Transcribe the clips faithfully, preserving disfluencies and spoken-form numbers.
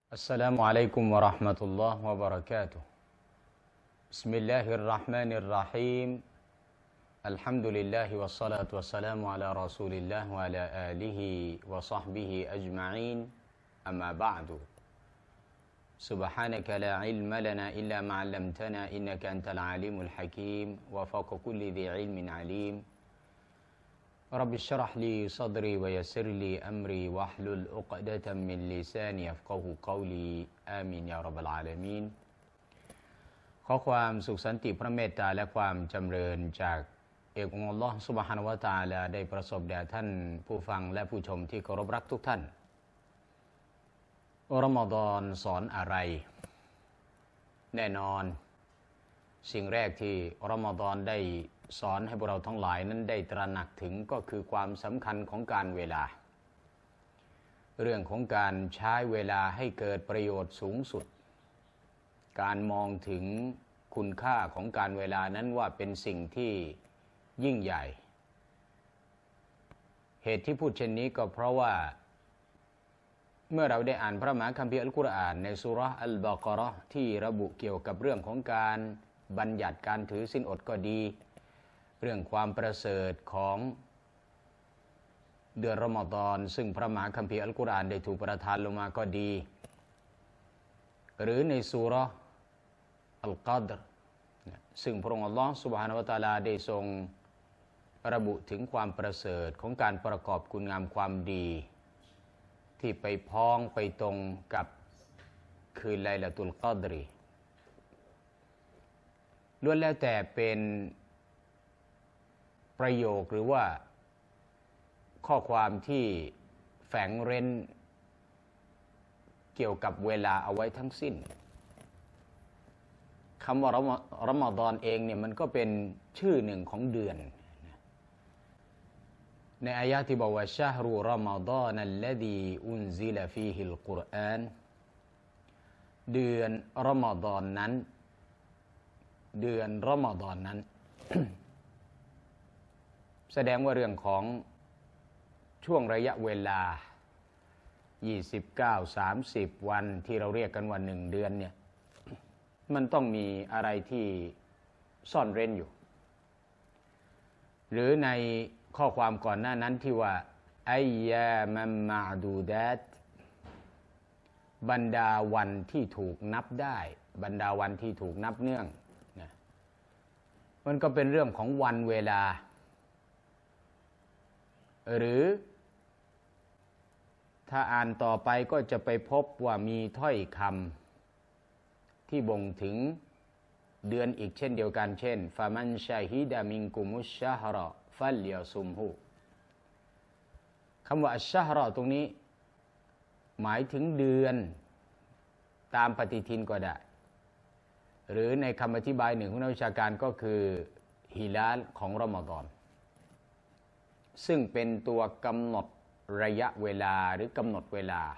السلام عليكم ورحمة الله وبركاته بسم الله الرحمن الرحيم الحمد لله والصلاة والسلام على رسول الله وعلى آله وصحبه أجمعين أما بعد سبحانك لا علم لنا إلا ما علمتنا إنك أنت العليم الحكيم وفوق كل ذي علم عليم رب اشرح لي صدري ويسر لي أمري واحلل عقدة من لساني يفقهوا قولي آمين يا رب العالمينขอความสุขสันติพระเมตตาและความจำเริญจากเอกองค์อัลลอฮฺซุบฮานะฮูวะตะอาลาได้ประสบแด่ท่านผู้ฟังและผู้ชมที่เคารพรักทุกท่านรอมฎอนสอนอะไรแน่นอนสิ่งแรกที่รอมฎอนได้สอนให้พวกเราทั้งหลายนั้นได้ตระหนักถึงก็คือความสำคัญของการเวลาเรื่องของการใช้เวลาให้เกิดประโยชน์สูงสุดการมองถึงคุณค่าของการเวลานั้นว่าเป็นสิ่งที่ยิ่งใหญ่เหตุที่พูดเช่นนี้ก็เพราะว่าเมื่อเราได้อ่านพระมหาคัมภีร์อัลกุรอานในซูเราะห์อัลบะเกาะเราะห์ที่ระบุเกี่ยวกับเรื่องของการบัญญัติการถือศีลอดก็ดีเรื่องความประเสริฐของเดือนรอมฎอนซึ่งพระมหาคัมภีร์อัลกุรอานได้ถูกประทานลงมาก็ดีหรือในซูเราะห์อัลกัดรซึ่งพระองค์อัลลอฮฺซุบฮานะฮูวะตะอาลาได้ทรงระบุถึงความประเสริฐของการประกอบคุณงามความดีที่ไปพ้องไปตรงกับคืนไลลาตุลกอดรีล้วนแล้วแต่เป็นประโยคหรือว่าข้อความที่แฝงเร้นเกี่ยวกับเวลาเอาไว้ทั้งสิ้นคำว่ารอมฎอนเองเนี่ยมันก็เป็นชื่อหนึ่งของเดือนในอายะที่บอกว่าชะฮรุรอมฎอนัลลซีอุนซิลฟีฮิลกุรอานเดือนรอมฎอนนั้นเดือนรอมฎอนนั้น แสดงว่าเรื่องของช่วงระยะเวลายี่สิบเก้า สามสิบวันที่เราเรียกกันว่าหนึ่งเดือนเนี่ยมันต้องมีอะไรที่ซ่อนเร้นอยู่หรือในข้อความก่อนหน้านั้นที่ว่าอัยยามัมมะดูดาตบรรดาวันที่ถูกนับได้บรรดาวันที่ถูกนับเนื่องนะมันก็เป็นเรื่องของวันเวลาหรือถ้าอ่านต่อไปก็จะไปพบว่ามีถ้อยคำที่บ่งถึงเดือนอีกเช่นเดียวกันเช่นฟามันชาฮิดามิงกุมุชชะฮรอฟัลยาซุมฮูคำว่าอัชชะฮรอตรงนี้หมายถึงเดือนตามปฏิทินก็ได้หรือในคำอธิบายหนึ่งของนักวิชาการก็คือฮิลาลของรอมฎอนซึ่งเป็นตัวกำหนดระยะเวลาหรือกำหนดเวลา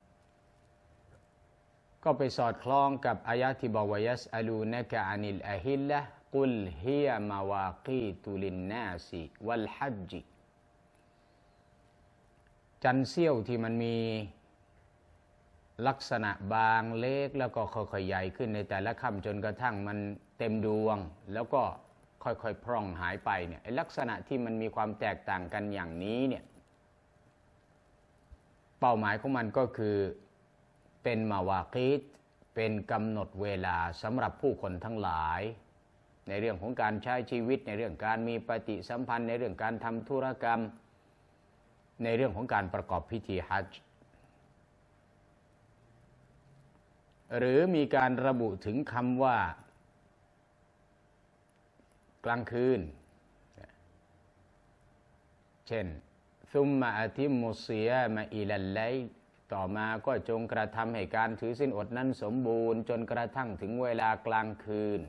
ก็ไปสอดคล้องกับอายะที่บอกว่ายัสอลูนะกะอานิลอะฮิลละกุลฮิยะมาวากีตุลินนาซิวัลฮัจญ์จันเสี้ยวที่มันมีลักษณะบางเล็กแล้วก็ค่อยๆใหญ่ขึ้นในแต่ละค่ำจนกระทั่งมันเต็มดวงแล้วก็ค่อยๆพร่องหายไปเนี่ยไอ้ลักษณะที่มันมีความแตกต่างกันอย่างนี้เนี่ยเป้าหมายของมันก็คือเป็นมาวากีตเป็นกำหนดเวลาสำหรับผู้คนทั้งหลายในเรื่องของการใช้ชีวิตในเรื่องการมีปฏิสัมพันธ์ในเรื่องการทำธุรกรรมในเรื่องของการประกอบพิธีฮัจญ์หรือมีการระบุถึงคำว่ากลางคืนเช่นซุมมาอะติมุศซิยามะอิลัลไลล์ต่อมาก็จงกระทำให้การถือศีลอดนั้นสมบูรณ์จนกระทั่งถึงเวลากลางคืน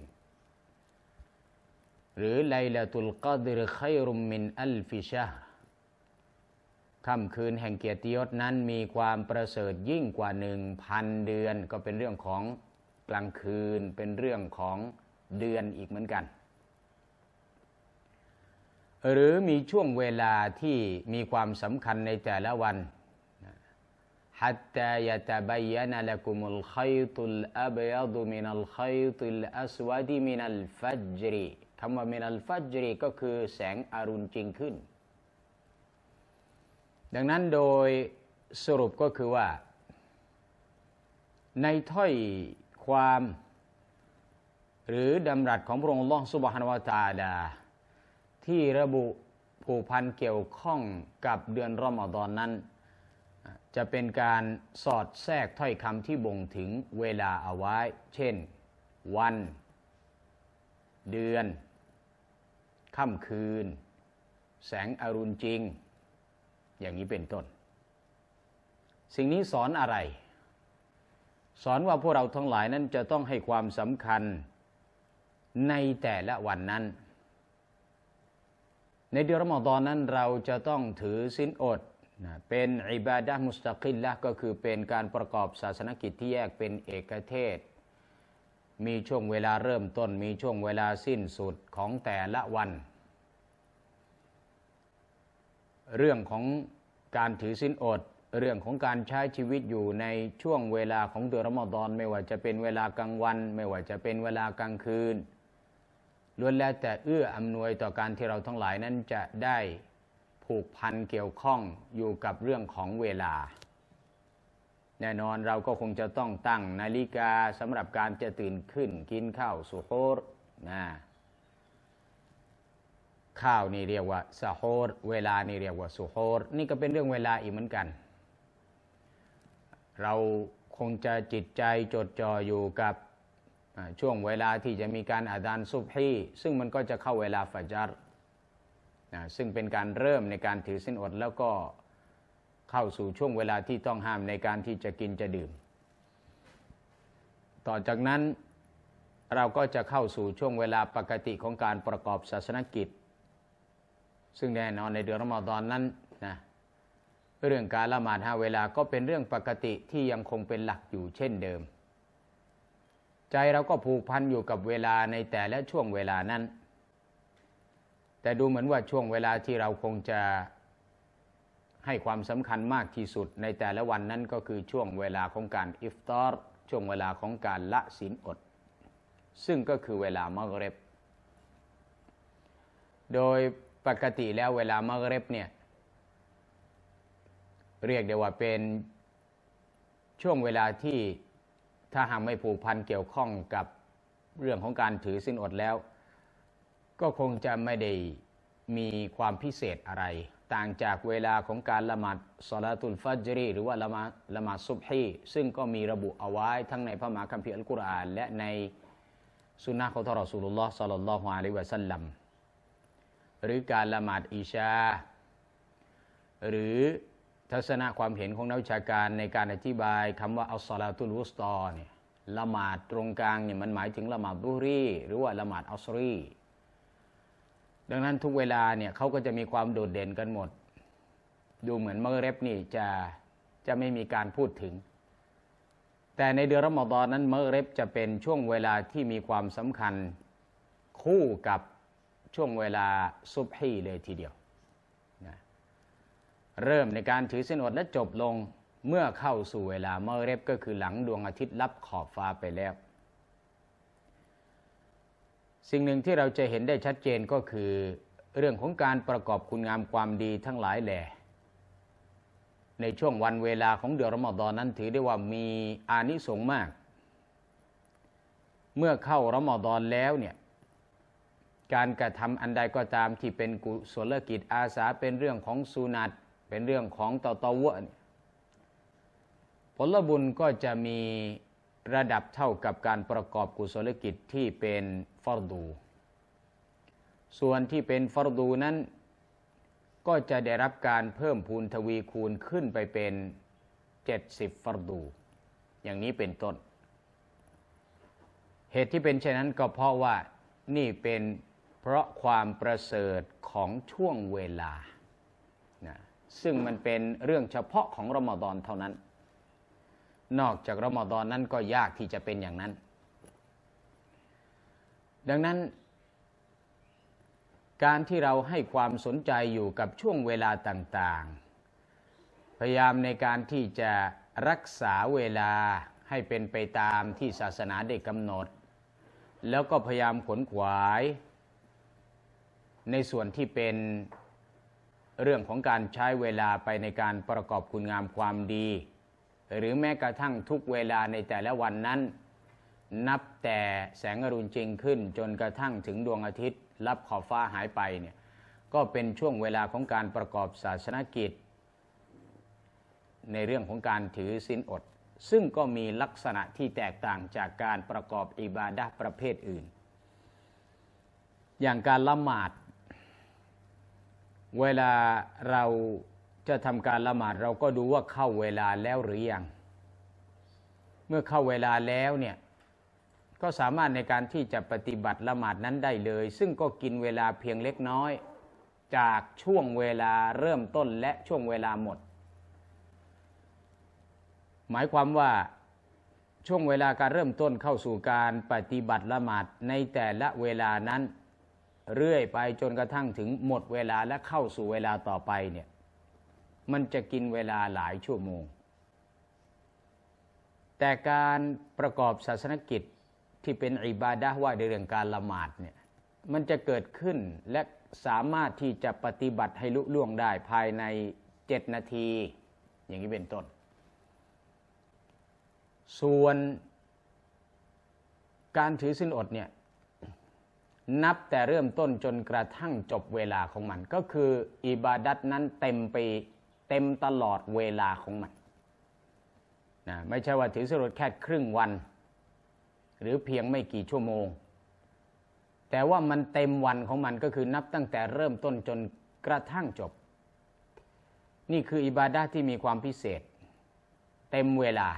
หรือไลลาตุลกอดรคัยรุมมินอัลฟิชะฮ์ค่ำคืนแห่งเกียรติยศนั้นมีความประเสริฐยิ่งกว่าหนึ่งพันเดือนก็เป็นเรื่องของกลางคืนเป็นเรื่องของเดือนอีกเหมือนกันหรือมีช่วงเวลาที่มีความสำคัญในแต่ละวัน حتى يتبين لكم الخيط الأبيض من الخيط الأسود من الفجر คำว่า من الفجر ก็คือแสงอรุณจริงขึ้นดังนั้นโดยสรุปก็คือว่าในถ้อยความหรือดำรัสของพระองค์อัลเลาะห์ซุบฮานะฮูวะตะอาลาที่ระบุผูกพันเกี่ยวข้องกับเดือนรอมฎอนนั้นจะเป็นการสอดแทรกถ้อยคำที่บ่งถึงเวลาเอาไว้เช่นวันเดือนค่ำคืนแสงอรุณจริงอย่างนี้เป็นต้นสิ่งนี้สอนอะไรสอนว่าพวกเราทั้งหลายนั้นจะต้องให้ความสำคัญในแต่ละวันนั้นในเดือนรอมฎอนนั้นเราจะต้องถือศีลอดนะเป็นอิบาดะห์มุสตะกิลละห์ก็คือเป็นการประกอบศาสนกิจที่แยกเป็นเอกเทศมีช่วงเวลาเริ่มต้นมีช่วงเวลาสิ้นสุดของแต่ละวันเรื่องของการถือศีลอดเรื่องของการใช้ชีวิตอยู่ในช่วงเวลาของเดือนรอมฎอนไม่ว่าจะเป็นเวลากลางวันไม่ว่าจะเป็นเวลากลางคืนล้วนแล้วแต่เอื้ออำนวยต่อการที่เราทั้งหลายนั้นจะได้ผูกพันเกี่ยวข้องอยู่กับเรื่องของเวลาแน่นอนเราก็คงจะต้องตั้งนาฬิกาสำหรับการจะตื่นขึ้นกินข้าวสุโฮรนะข้าวนี่เรียกว่าซะโฮรเวลานี่เรียกว่าสุโฮรนี่ก็เป็นเรื่องเวลาอีกเหมือนกันเราคงจะจิตใจจดจ่ออยู่กับช่วงเวลาที่จะมีการอาซานซุบฮีซึ่งมันก็จะเข้าเวลาฟัจรนะซึ่งเป็นการเริ่มในการถือศีลอดแล้วก็เข้าสู่ช่วงเวลาที่ต้องห้ามในการที่จะกินจะดื่มต่อจากนั้นเราก็จะเข้าสู่ช่วงเวลาปกติของการประกอบศาสนกิจซึ่งแน่นอนในเดือนรอมฎอนนั้นนะเรื่องการละหมาดห้าเวลาก็เป็นเรื่องปกติที่ยังคงเป็นหลักอยู่เช่นเดิมใจเราก็ผูกพันอยู่กับเวลาในแต่ละช่วงเวลานั้นแต่ดูเหมือนว่าช่วงเวลาที่เราคงจะให้ความสำคัญมากที่สุดในแต่ละวันนั้นก็คือช่วงเวลาของการอิฟตาร์ช่วงเวลาของการละศีลอดซึ่งก็คือเวลามะกริบโดยปกติแล้วเวลามะกริบเนี่ยเรียกได้ว่าเป็นช่วงเวลาที่ถ้าหากไม่ผูกพันเกี่ยวข้องกับเรื่องของการถือศีลอดแล้วก็คงจะไม่ได้มีความพิเศษอะไรต่างจากเวลาของการละหมาดศอลาตุลฟัจรีหรือว่าละหมาดละหมาดซุบฮีซึ่งก็มีระบุเอาไว้ทั้งในพระมหาคัมภีร์อัลกุรอานและในสุนนะของท่านรอซูลุลลอฮ์ศ็อลลัลลอฮุอะลัยฮิวะซัลลัมหรือการละหมาดอิชาหรือทัศนะความเห็นของนักวิชาการในการอธิบายคำว่าอัลศอลาตุลวุสตอเนี่ยละหมาดตรงกลางเนี่ยมันหมายถึงละหมาดซุฮรีหรือว่าละหมาดอัสรีดังนั้นทุกเวลาเนี่ยเขาก็จะมีความโดดเด่นกันหมดดูเหมือนมะกริบนี่จะจะไม่มีการพูดถึงแต่ในเดือนรอมฎอนนั้นมะกริบจะเป็นช่วงเวลาที่มีความสำคัญคู่กับช่วงเวลาซุบฮีเลยทีเดียวนะเริ่มในการถือศีลอดและจบลงเมื่อเข้าสู่เวลามะกริบก็คือหลังดวงอาทิตย์ลับขอบฟ้าไปแล้วสิ่งหนึ่งที่เราจะเห็นได้ชัดเจนก็คือเรื่องของการประกอบคุณงามความดีทั้งหลายแหล่ในช่วงวันเวลาของเดือนรอมฎอนนั้นถือได้ว่ามีอานิสงส์มากเมื่อเข้ารอมฎอนแล้วเนี่ยการกระทำอันใดก็ตามที่เป็นกุศลกิจอาสาเป็นเรื่องของสุนัตเป็นเรื่องของตอตอวะเนี่ยผลบุญก็จะมีระดับเท่ากับการประกอบกุศลกิจที่เป็นฟัรดูส่วนที่เป็นฟัรดูนั้นก็จะได้รับการเพิ่มพูนทวีคูณขึ้นไปเป็นเจ็ดสิบฟัรดูอย่างนี้เป็นต้นเหตุที่เป็นเช่นนั้นก็เพราะว่านี่เป็นเพราะความประเสริฐของช่วงเวลานะซึ่งมันเป็นเรื่องเฉพาะของรอมฎอนเท่านั้นนอกจากรอมฎอนนั้นก็ยากที่จะเป็นอย่างนั้นดังนั้นการที่เราให้ความสนใจอยู่กับช่วงเวลาต่างๆพยายามในการที่จะรักษาเวลาให้เป็นไปตามที่ศาสนาได้กำหนดแล้วก็พยายามขวนขวายในส่วนที่เป็นเรื่องของการใช้เวลาไปในการประกอบคุณงามความดีหรือแม้กระทั่งทุกเวลาในแต่ละวันนั้นนับแต่แสงอรุณจริงขึ้นจนกระทั่งถึงดวงอาทิตย์ลับขอบฟ้าหายไปเนี่ยก็เป็นช่วงเวลาของการประกอบศาสนกิจในเรื่องของการถือศีลอดซึ่งก็มีลักษณะที่แตกต่างจากการประกอบอิบาดะห์ประเภทอื่นอย่างการละหมาดเวลาเราจะทำการละหมาดเราก็ดูว่าเข้าเวลาแล้วหรือยังเมื่อเข้าเวลาแล้วเนี่ยก็สามารถในการที่จะปฏิบัติละหมาดนั้นได้เลยซึ่งก็กินเวลาเพียงเล็กน้อยจากช่วงเวลาเริ่มต้นและช่วงเวลาหมดหมายความว่าช่วงเวลาการเริ่มต้นเข้าสู่การปฏิบัติละหมาดในแต่ละเวลานั้นเรื่อยไปจนกระทั่งถึงหมดเวลาและเข้าสู่เวลาต่อไปเนี่ยมันจะกินเวลาหลายชั่วโมงแต่การประกอบศาสนกิจที่เป็นอิบาดะห์ว่าในเรื่องการละหมาดเนี่ยมันจะเกิดขึ้นและสามารถที่จะปฏิบัติให้ลุล่วงได้ภายในเจ็ดนาทีอย่างนี้เป็นต้นส่วนการถือศีลอดเนี่ยนับแต่เริ่มต้นจนกระทั่งจบเวลาของมันก็คืออิบาดัตนั้นเต็มไปเต็มตลอดเวลาของมันนะไม่ใช่ว่าถือศีลอดแค่ครึ่งวันหรือเพียงไม่กี่ชั่วโมงแต่ว่ามันเต็มวันของมันก็คือนับตั้งแต่เริ่มต้นจนกระทั่งจบนี่คืออิบาดะห์ที่มีความพิเศษเต็มเวลา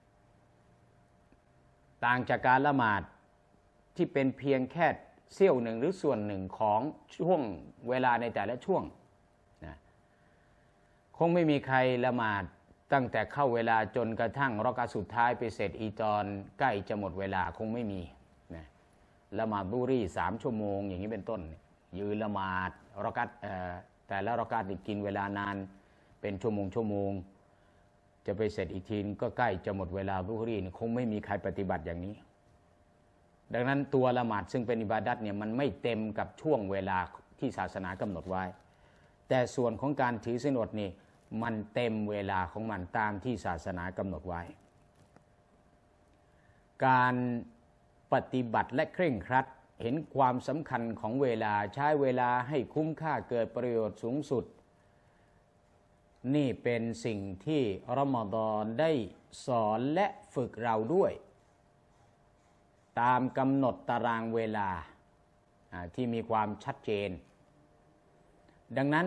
ต่างจากการละหมาดที่เป็นเพียงแค่เสี้ยวหนึ่งหรือส่วนหนึ่งของช่วงเวลาในแต่ละช่วงนะคงไม่มีใครละหมาดตั้งแต่เข้าเวลาจนกระทั่งรอกาสุดท้ายไปเสร็จอีตอนใกล้จะหมดเวลาคงไม่มีนะละหมาดบุรีสามชั่วโมงอย่างนี้เป็นต้นยืนละหมาดรอกาแต่ละรอกากินเวลานานเป็นชั่วโมงชั่วโมงจะไปเสร็จอีกทีก็ใกล้จะหมดเวลาบุรีคงไม่มีใครปฏิบัติอย่างนี้ดังนั้นตัวละหมาดซึ่งเป็นอิบาดัตเนี่ยมันไม่เต็มกับช่วงเวลาที่ศาสนากำหนดไว้แต่ส่วนของการถือศีลอดนี่มันเต็มเวลาของมันตามที่ศาสนากำหนดไว้การปฏิบัติและเคร่งครัดเห็นความสำคัญของเวลาใช้เวลาให้คุ้มค่าเกิดประโยชน์สูงสุดนี่เป็นสิ่งที่รอมฎอนได้สอนและฝึกเราด้วยตามกำหนดตารางเวลาที่มีความชัดเจนดังนั้น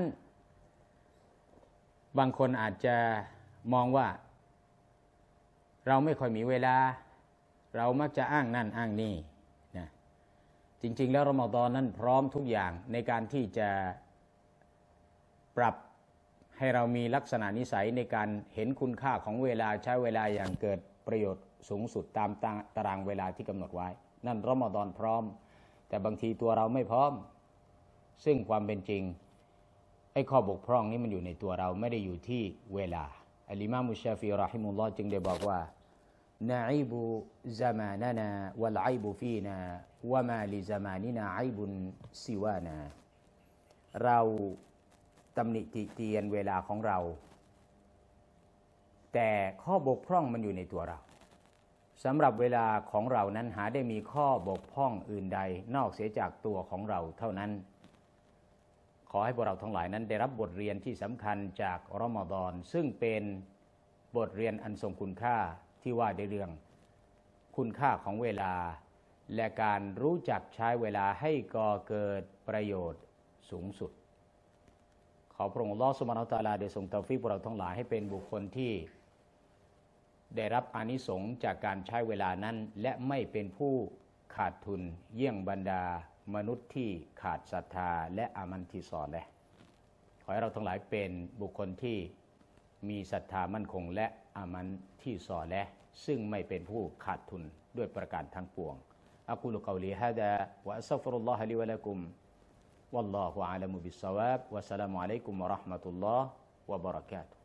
บางคนอาจจะมองว่าเราไม่ค่อยมีเวลาเรามักจะอ้างนั่นอ้างนี่นะจริงๆแล้วรอมฎอนนั้นพร้อมทุกอย่างในการที่จะปรับให้เรามีลักษณะนิสัยในการเห็นคุณค่าของเวลาใช้เวลาอย่างเกิดประโยชน์สูงสุดตามตารางเวลาที่กำหนดไว้นั่นรอมฎอนพร้อมแต่บางทีตัวเราไม่พร้อมซึ่งความเป็นจริงไอ้ข้อบกพร่องนี้มันอยู่ในตัวเราไม่ได้อยู่ที่เวลาอัลอิมามชาฟีเราะฮิมุลลอฮ์จึงได้บอกว่านะอิบุซะมานะนาวัลอิบุฟีนาวะมาลิซะมานินาอิบุนซิวานาเราตำหนิติเตียนเวลาของเราแต่ข้อบกพร่องมันอยู่ในตัวเราสำหรับเวลาของเรานั้นหาได้มีข้อบกพร่องอื่นใดนอกเสียจากตัวของเราเท่านั้นขอให้พวกเราทั้งหลายนั้นได้รับบทเรียนที่สำคัญจากรอมฎอนซึ่งเป็นบทเรียนอันทรงคุณค่าที่ว่าในเรื่องคุณค่าของเวลาและการรู้จักใช้เวลาให้ก่อเกิดประโยชน์สูงสุดขอพระองค์อัลเลาะห์ซุบฮานะฮูวะตะอาลาได้ทรงเตาฟีกพวกเราทั้งหลายให้เป็นบุคคลที่ได้รับอานิสงส์จากการใช้เวลานั้นและไม่เป็นผู้ขาดทุนเยี่ยงบรรดามนุษย์ที่ขาดศรัทธาและอามันที่ซอเลห์ขอให้เราทั้งหลายเป็นบุคคลที่มีศรัทธามั่นคงและอามันที่ซอเลห์ซึ่งไม่เป็นผู้ขาดทุนด้วยประการทั้งปวงอะกูลุกอลีฮาดาวะอัสตัฆฟิรุลลอฮะลิวะละกุมวัลลอฮุอะลัมุบิศศอวาบวะสสลามุอะลัยกุมวะเราะห์มะตุลลอฮ์วะบะเราะกาตุฮ์